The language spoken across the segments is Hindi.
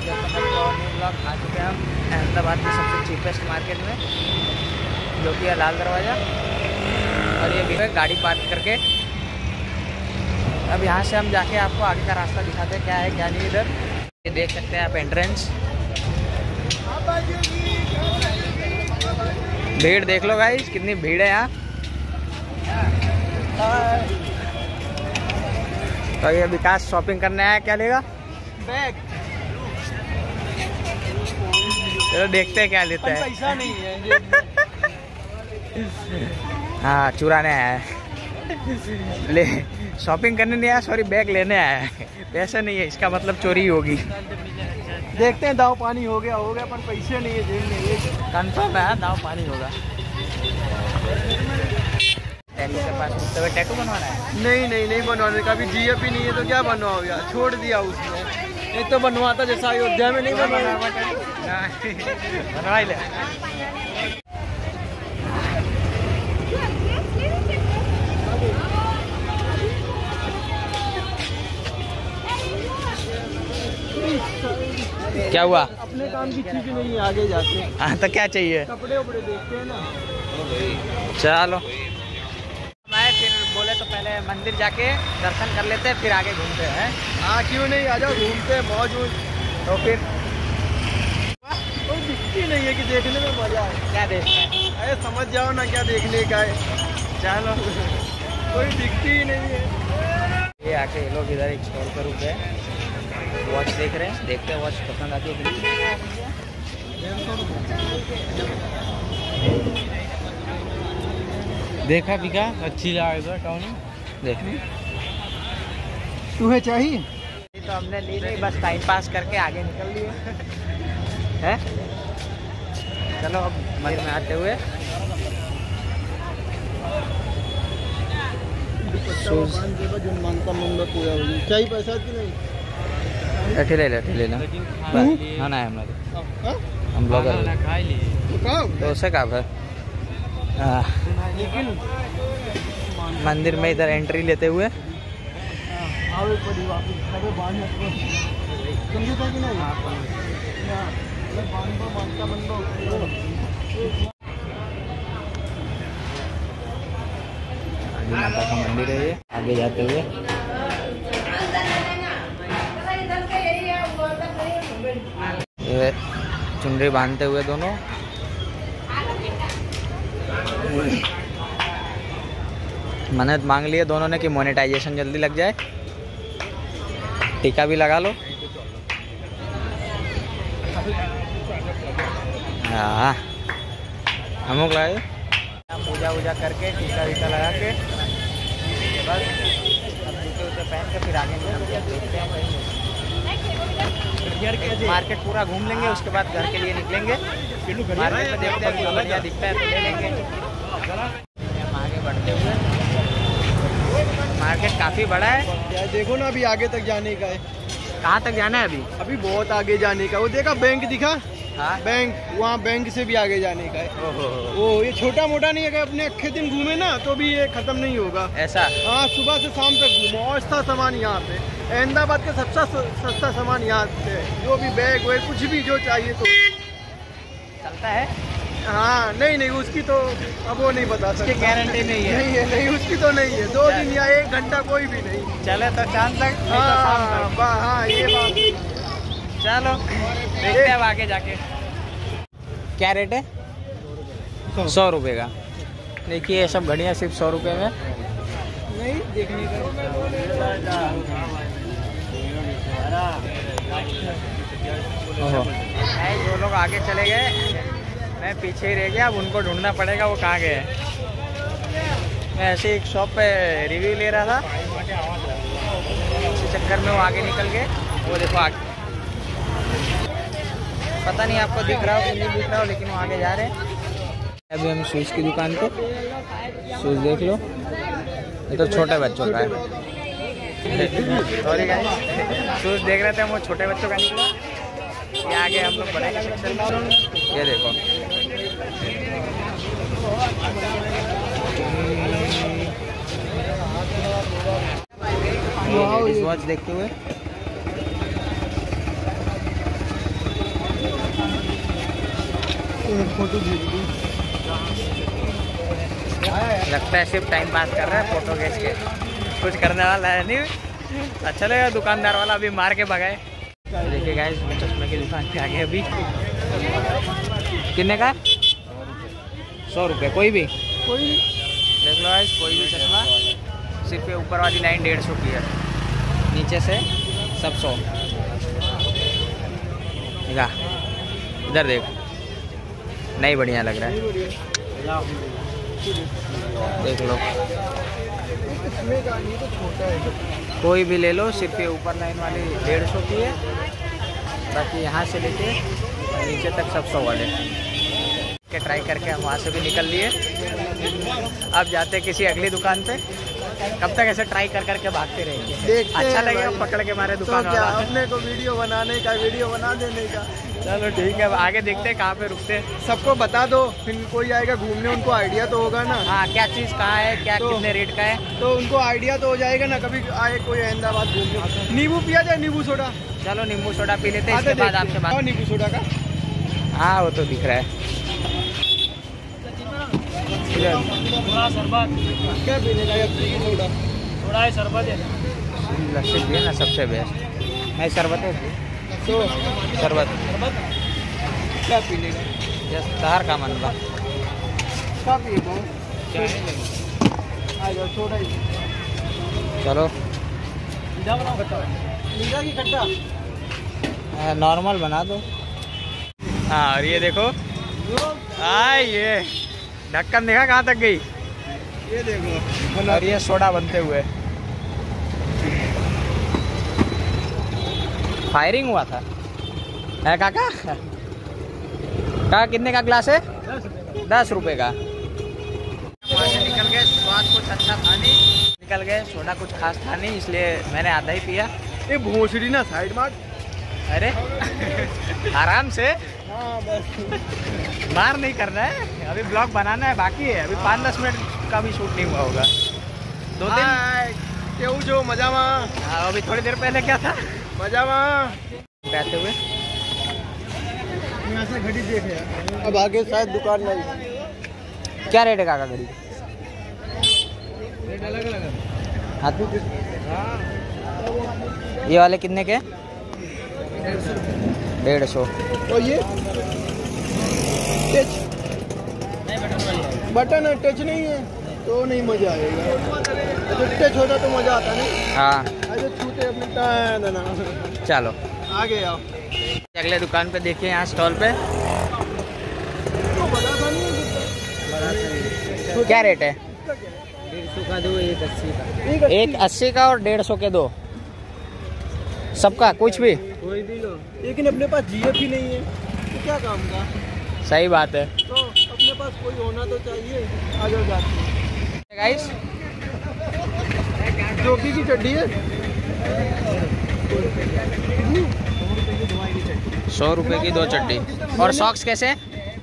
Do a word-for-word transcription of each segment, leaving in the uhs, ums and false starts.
ब्लॉग आ चुके हैं हम अहमदाबाद के सबसे चीपेस्ट मार्केट में, जो कि है लाल दरवाज़ा। और ये भी है गाड़ी पार्क करके। अब यहाँ से हम जाके आपको आगे का रास्ता दिखाते हैं क्या है क्या नहीं इधर। ये देख सकते हैं आप एंट्रेंस। भीड़ देख लो गाइस, कितनी भीड़ है यहाँ। तो ये विकास शॉपिंग करने आया, क्या लेगा? बैग। चलो देखते हैं क्या लेते हैं। पैसा नहीं है। हाँ चुराने आया है। ले शॉपिंग करने नहीं आया, सॉरी बैग लेने आया है। पैसा नहीं है इसका मतलब चोरी होगी। देखते हैं, दाव पानी हो गया हो गया पर पैसे नहीं है जेब में। कंफर्म है दाव पानी होगा। टैटू के पास उठते हुए टैटू बनवाना है? नहीं नहीं नहीं बनवाने का, अभी जीएफ ही नहीं है तो क्या बनवाओ यार, छोड़ दिया उसने। एक तो बनवाता जैसा अयोध्या में नहीं बनवाना। बनवा ले। क्या हुआ? अपने काम की चीज नहीं है, आगे जाते हैं। हाँ तो क्या चाहिए? कपड़े उपड़े देखते हैं ना। चलो मैं फिर बोले तो पहले मंदिर जाके दर्शन कर लेते हैं, फिर आगे घूमते हैं। हाँ क्यों नहीं, आ जाओ घूमते हैं मौज वूज। तो फिर कोई दिखती नहीं है कि देखने में मजा है। क्या देखना है? अरे समझ जाओ ना क्या देखने का है। चलो कोई दिखती ही नहीं है। ये आके ये लोग इधर एक स्टॉल पर रुके हैं, वॉच देख रहे हैं। देखते हैं वॉच पसंद आती है कि नहीं। देखा बिका अच्छी लगा कौन देखने तुम्हें चाहिए? तो हमने ली नहीं, बस टाइम पास करके आगे निकल लिए हैं। चलो अब मंदिर में आते हुए चाहिए पैसा की नहीं? लठी ले लठी लेना। हाँ ना है हमारे, हम ब्लॉगर तो उसे का है। मंदिर में इधर एंट्री लेते हुए माता का मंदिर है ये। आगे जाते हुए ये चुनरी बांधते हुए दोनों। मन्नत मांग लिए दोनों ने कि मोनेटाइजेशन जल्दी लग जाए। टीका भी लगा लो। हाँ हम लोग लाए पूजा वूजा करके टीका वीका लगा के बस अब जूते वूते पहन के फिर आगे देखते हैं। मार्केट पूरा घूम लेंगे, उसके बाद घर के लिए निकलेंगे। मार्केट में देखते हैं कि बढ़िया दिखता है तो ले लेंगे। हम आगे बढ़ते हुए, मार्केट काफ़ी बड़ा है। देखो ना अभी आगे तक जाने का है। कहाँ तक जाना है अभी? अभी बहुत आगे जाने का। वो देखा बैंक दिखा? हाँ बैंक, वहाँ बैंक से भी आगे जाने का है। ओहो। वो ये छोटा मोटा नहीं है, अगर अपने अक्खे दिन घूमे ना तो भी ये खत्म नहीं होगा। ऐसा? हाँ सुबह से शाम तक घूमो। और सस्ता सामान यहाँ पे, अहमदाबाद का सबसे सस्ता सामान यहाँ पे, जो भी बैग वैग कुछ भी जो चाहिए तो चलता है। हाँ नहीं नहीं उसकी तो अब वो नहीं बता सकते, गारंटी नहीं है। नहीं है नहीं उसकी तो नहीं है। दो दिन या एक घंटा कोई भी नहीं। चले तो शाम तक। हाँ तो हाँ ये बात। चलो देखते हैं अब आगे जाके क्या रेट है। सौ रुपये का। देखिए ये सब घड़ियाँ सिर्फ सौ रुपये में। नहीं देखने का जो लोग आगे चले गए मैं पीछे ही रह गया। अब उनको ढूंढना पड़ेगा वो कहाँ गए। मैं ऐसे एक शॉप पे रिव्यू ले रहा था, इसी चक्कर में वो आगे निकल गए। वो देखो आगे, पता नहीं आपको दिख रहा हो कि नहीं दिख रहा हो, लेकिन वो आगे जा रहे हैं। अभी हम शूज़ की दुकान पे, शूज़ देख लो। ये तो छोटे बच्चों का है। सॉरी गाइस, शूज़ देख रहे थे हम, वो छोटे बच्चों का निकला। ये आगे हम लोग बड़े का सेक्शन में। ये देखो वॉच देखते हुए फोटो भेज दी। लगता है सिर्फ टाइम पास कर रहा है फोटो खींच के, कुछ करने वाला है नहीं। अच्छा लगा दुकानदार वाला अभी मार के भगाए। देखिए गाइस चश्मे की दुकान पे आ गए अभी। कितने का? सौ रुपये कोई भी कोई देख लो गाइस, कोई भी चश्मा सिर्फ ये ऊपर वाली लाइन डेढ़ सौ की है, नीचे से सब सौ। निगाह इधर देख, नहीं बढ़िया लग रहा है, देख लो। कोई भी ले लो, सिर्फ ये ऊपर लाइन वाली डेढ़ सौ की है, बाकी यहाँ से लेके नीचे तक सब सौ वाले के ट्राई करके हम वहाँ से भी निकल लिए। अब जाते किसी अगली दुकान पे, कब तक ऐसे ट्राई कर करके भागते रहेंगे। अच्छा लगेगा पकड़ के मारे दुकान तो क्या, अपने को वीडियो बनाने का, वीडियो बना देने का। चलो ठीक है, अब आगे देखते हैं कहाँ पे रुकते हैं। सबको बता दो, फिर कोई आएगा घूमने, उनको आइडिया तो होगा ना। हाँ, क्या चीज़ कहाँ है, क्या तो, कितने रेट का है, तो उनको आइडिया तो हो जाएगा ना। कभी आए कोई अहमदाबाद घूमने, नींबू पिया जाए, नींबू सोडा। चलो नींबू सोडा पी लेते हैं, इसके बाद आपसे बात। नींबू सोडा का हाँ वो तो दिख रहा है। शरबत क्या पीने का? सोडा थोड़ा है, शरबत है, लस्सी भी ना सबसे बेस्ट है। शरबत है तो शरबत क्या पीने का? यस तार का मन बा क्या पिए आ जाओ, छोटा ही। चलो मीठा बनाओ, खट्टा मीठा की खट्टा नॉर्मल बना दो। हाँ और ये देखो, हाँ ये ढक्कन देखा कहाँ तक गई, ये देखो। और ये सोडा बनते हुए फायरिंग हुआ था है काका। काका कितने का ग्लास है? दस रुपए का। वहाँ से निकल गए, स्वाद कुछ अच्छा था नहीं, निकल गए, सोडा कुछ खास था नहीं, इसलिए मैंने आधा ही पिया। ये भोसड़ी ना साइड मार। अरे आराम से, हाँ बस मार नहीं करना है, अभी ब्लॉग बनाना है बाकी है, अभी पाँच दस मिनट का भी शूट नहीं हुआ होगा। दो दिन क्यों जो मजा वहाँ। हाँ अभी थोड़ी देर पहले क्या था मजा वहाँ बैठे हुए। यहाँ से घड़ी देखे, अब आगे शायद दुकान नहीं। क्या रेट है काका घड़ी? रेट अलग अलग है। हाथी ये वाले कितने के? डेढ़ सौ। और ये टच बटन है, टच नहीं है तो नहीं मजा आएगा। तो टच होता तो मजा आता नहीं। हाँ अरे छूते अपने टाइम ना। चलो आगे आओ, अगले दुकान पे देखिए, यहाँ स्टॉल पे तो बड़ा था नहीं। क्या रेट है? डेढ़ सौ का दो, एक अस्सी का। एक अस्सी का और डेढ़ सौ के दो, सबका कुछ भी कोई भी लो, लेकिन अपने पास जीएफ ही नहीं है तो क्या काम का। सही बात है। तो अपने पास कोई होना तो चाहिए। आ जाओ जाते गाइस, जोकी की चड्डी है, सौ रुपए की दो चड्डी। और सॉक्स कैसे?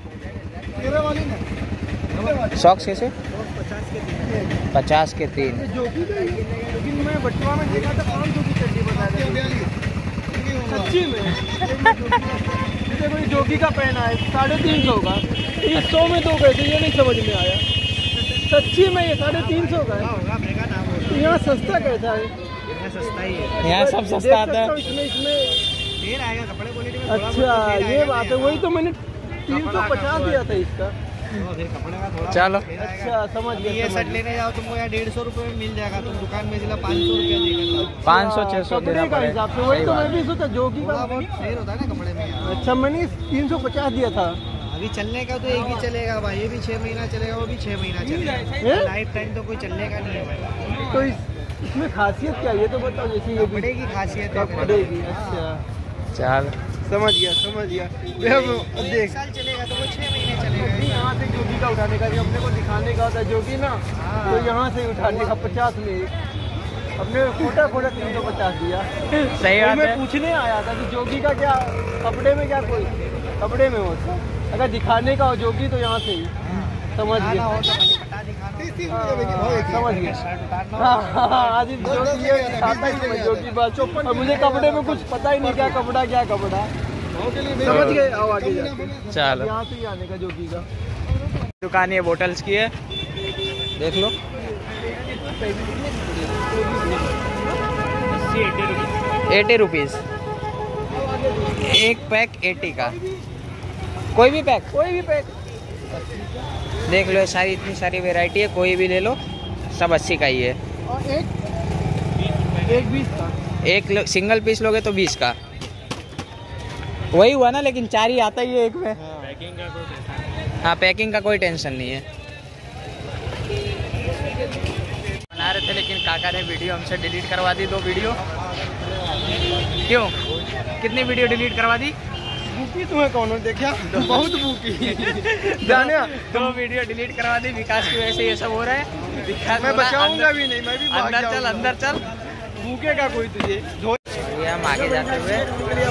सॉक्स कैसे? पचास के तीन। जोकी का ही, लेकिन मैं बटवा में देखा था पाँच सौ की चड्डी बता रहे सच्ची में। देखो ये जोकी का पहना है साढ़े तीन सौ का, इस सौ में दो कैसे, ये नहीं समझ में आया। सच्ची में ये साढ़े तीन सौ का है। यहाँ सस्ता कैसा है? सस्ता ही है, यहाँ सब सस्ता आता है। इसमें इसमें आएगा कपड़े क्वालिटी में। अच्छा ये बात है, वही तो मैंने तीन सौ पचास दिया था इसका। चलो अच्छा समझ गया। ये सेट लेने जाओ तुमको यार डेढ़ सौ रुपये में मिल जाएगा, तुम दुकान में जिला पाँच सौ रुपया देगा। पाँच सौ छः सौ देना का हिसाब से, वही तो मैं भी सोचा जोकी का। शेर होता है ना कपड़े में। अच्छा मैंने तीन सौ पचास दिया था। अभी चलने का तो एक ही चलेगा भाई, ये भी छः महीना चलेगा, वो भी छः महीना चलेगा, लाइफ टाइम तो कोई चलने का नहीं है भाई। तो इस इसमें खासियत क्या है ये तो बताओ। जैसे ये कपड़े की खासियत है, कपड़े की। अच्छा चल समझ गया समझ गया। देख साल चलेगा तो वो छः महीने चलेगा। यहाँ से जोकी का उठाने का, जो अपने को दिखाने का होता है जोकी ना, तो यहाँ से उठाने का पचास में एक। अपने खोटा खोटा तीन सौ पचास दिया। सही बात मैं है। पूछने आया था कि जोकी का क्या कपड़े में, क्या कोई कपड़े में होता, अगर दिखाने का हो जोकी तो यहाँ से ही। समझ गया समझ गया। आज जोकी ये दिखाता ही मैं जोकी बात, और मुझे कपड़े में कुछ पता ही नहीं क्या कपड़ा क्या कपड़ा। समझ गए, आओ आगे जाते हैं। चलो यहाँ से ही आने का जोगी का दुकान ये बोटल्स की है, देख लो। एटी रुपीज एक पैक, एटी का कोई भी पैक, कोई भी पैक देख लो। सारी इतनी सारी वैरायटी है, कोई भी ले लो, सब अस्सी का ही है। और एक एक बीस का, एक लो, सिंगल पीस लोगे तो बीस का। वही हुआ ना, लेकिन चार ही आता ही है एक में। हाँ पैकिंग का कोई टेंशन नहीं है। बना रहे थे लेकिन काका ने वीडियो हमसे डिलीट करवा दी, दो वीडियो। क्यों, कितनी वीडियो डिलीट करवा दी? बुकी तुम्हें कौन देखा? बहुत बुकी जाने दो वीडियो डिलीट करवा दी विकास की वजह से ये सब हो रहा है। विकास मैं बोला, बचाऊंगा अंदर- भी नहीं, मैं भी भाग अंदर चल, जाऊंगा। अंदर चल। भूखे का कोई तुझे ये हम आगे जाते हुए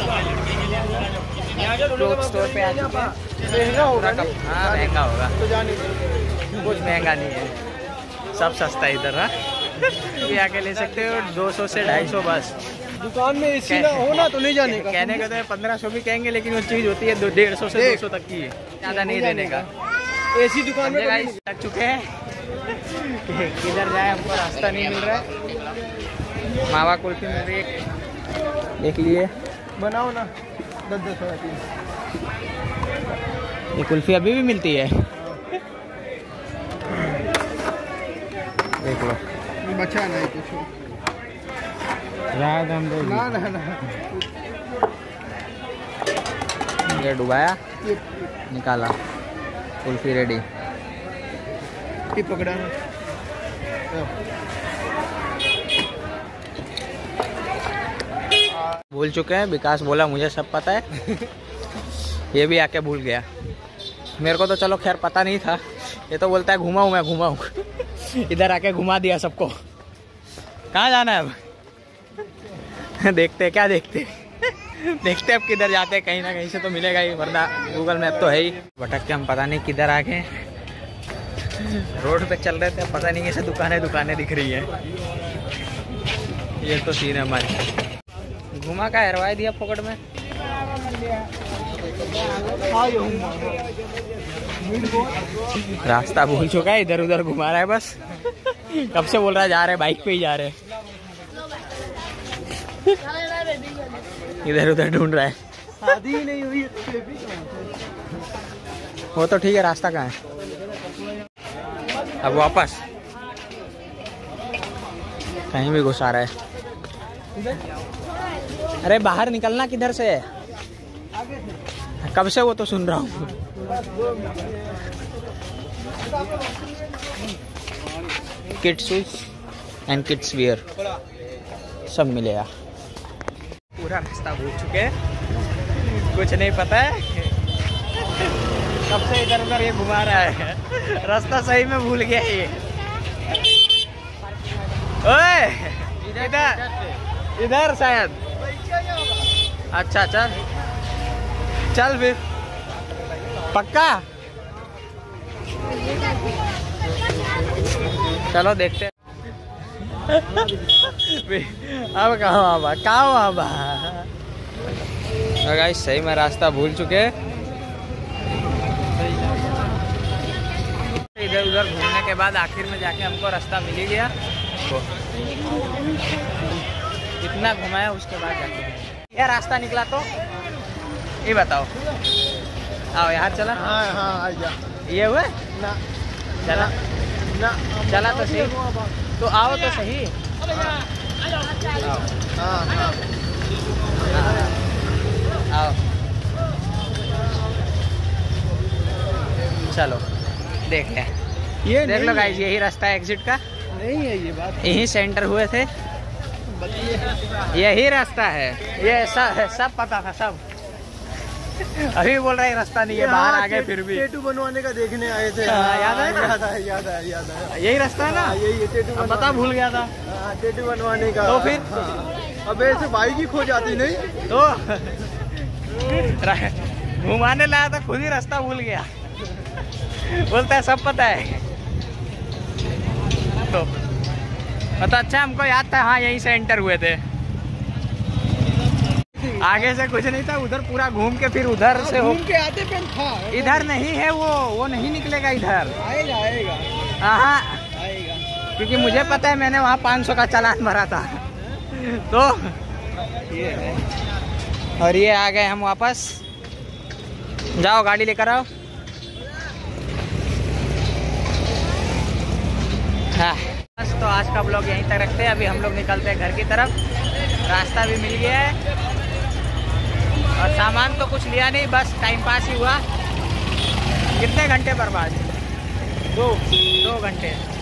क्लोथ स्टोर पे आ चुके हैं। महंगा होगा पूरा कप- हाँ महंगा होगा, तो जाने दे। कुछ महंगा नहीं है, सब सस्ता इधर। हाँ ये आके ले सकते हो, दो सौ से ढाई सौ बस। दुकान में एसी ना हो ना तो नहीं जाने का। कहने का तो पंद्रह सौ भी कहेंगे, लेकिन वो चीज़ होती है दो डेढ़ सौ से दो सौ तक की है, ज़्यादा नहीं देने का। एसी दुकान में गाइस लग चुके हैं कि किधर जाए, हमको रास्ता नहीं मिल रहा है। मावा कुल्फी मिल रही है, देख लिए। बनाओ ना, दस दस वाला तीन। ये कुल्फी अभी भी मिलती है, देख लो। बचा नहीं कुछ याद हम लोग ना ना ना। ये डुबाया, निकाला, कुल्फी रेडी। ये पकड़ा है। भूल चुके हैं, विकास बोला मुझे सब पता है। ये भी आके भूल गया। मेरे को तो चलो खैर पता नहीं था, ये तो बोलता है घुमाऊँ मैं घुमाऊँ। इधर आके घुमा दिया सबको। कहाँ जाना है अब? देखते क्या देखते देखते अब किधर जाते हैं, कहीं ना कहीं से तो मिलेगा ही, वरना गूगल मैप तो है ही। भटक के हम पता नहीं किधर आ गए। रोड पे चल रहे थे, पता नहीं कैसे दुकानें दुकानें दिख रही हैं। ये तो सीन है हमारी। घुमा का हरवाई दिया फोकट में। रास्ता भूल चुका है, इधर उधर घुमा रहा है बस। कब से बोल रहा है जा रहे, बाइक पे ही जा रहे, इधर उधर ढूंढ रहा है। शादी ही नहीं हुई। वो तो ठीक है, रास्ता कहाँ है? अब वापस कहीं भी घुसा रहा है। अरे बाहर निकलना किधर से है? कब से वो तो सुन रहा हूँ। Kids shoes and kids wear सब मिलेगा। पूरा रास्ता भूल चुके हैं, कुछ नहीं पता है। कब से इधर उधर ये घुमा रहा है, रास्ता सही में भूल गया ये। ओए इधर इधर शायद। अच्छा चल चल फिर, पक्का चलो देखते हैं। अब कहाँ आबा कहाँ आबा। गाइस सही में रास्ता भूल चुके हैं। इधर उधर घूमने के बाद आखिर में जाके हमको रास्ता मिल ही गया। इतना घुमाया उसके बाद जाके यह रास्ता निकला। तो ये बताओ, आओ यहाँ चला। हाँ हाँ आ जा। ये हुआ ना चला ना चला तो सही, तो आओ तो सही। हाँ हाँ आओ चलो देख ले, ये देख लो गाइस, यही रास्ता है एग्जिट का। नहीं है ये बात। यही सेंटर हुए थे, यही रास्ता है। ये सब सब पता था सब। अभी बोल रहा है रास्ता नहीं है, बाहर आ गए फिर भी। टेटू बनवाने का देखने आए थे। हाँ, याद है ना? याद है याद है याद है। यही रास्ता है ना? हाँ, यही है टेटू अब बनवाने पता भूल गया था हाँ, टेटू बनवाने का। तो फिर? हाँ। अब ऐसे बाइक ही खो जाती नहीं। तो घुमाने लाया था, खुद ही रास्ता भूल गया। बोलता है सब पता है। तो तो अच्छा हमको याद था, हाँ यहीं से एंटर हुए थे। थी। आगे से कुछ नहीं था, उधर पूरा घूम के फिर उधर से हो घूम के आते पेन था। इधर नहीं है वो वो नहीं निकलेगा इधर। आएगा आएगा हाँ, आएगा। क्योंकि मुझे पता है, मैंने वहाँ पाँच सौ का चालान भरा था। तो ये है। और ये आ गए हम वापस। जाओ गाड़ी लेकर आओ। हाँ बस, तो आज का ब्लॉग यहीं तक रखते हैं। अभी हम लोग निकलते हैं घर की तरफ। रास्ता भी मिल गया है और सामान तो कुछ लिया नहीं, बस टाइम पास ही हुआ। कितने घंटे बर्बाद? दो दो घंटे।